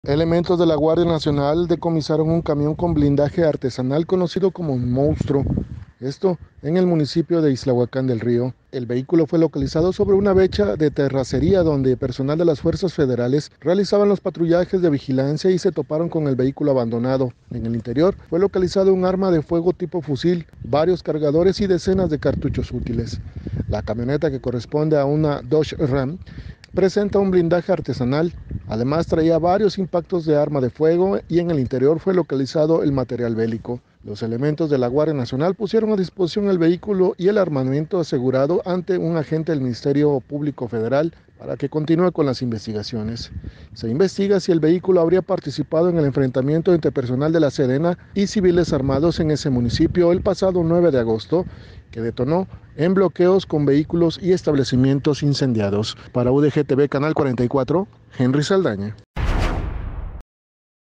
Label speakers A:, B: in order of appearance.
A: Elementos de la Guardia Nacional decomisaron un camión con blindaje artesanal conocido como Monstruo. Esto en el municipio de Islahuacán del Río. El vehículo fue localizado sobre una brecha de terracería donde personal de las fuerzas federales realizaban los patrullajes de vigilancia y se toparon con el vehículo abandonado. En el interior fue localizado un arma de fuego tipo fusil, varios cargadores y decenas de cartuchos útiles. La camioneta, que corresponde a una Dodge Ram, presenta un blindaje artesanal. Además, traía varios impactos de arma de fuego y en el interior fue localizado el material bélico. Los elementos de la Guardia Nacional pusieron a disposición el vehículo y el armamento asegurado ante un agente del Ministerio Público Federal para que continúe con las investigaciones. Se investiga si el vehículo habría participado en el enfrentamiento entre personal de la Sedena y civiles armados en ese municipio el pasado 9 de agosto, que detonó en bloqueos con vehículos y establecimientos incendiados. Para UDG TV Canal 44, Henry Saldaña.